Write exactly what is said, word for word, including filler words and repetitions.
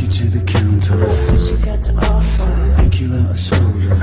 to the counter. What you got to offer? Tequila, a soda.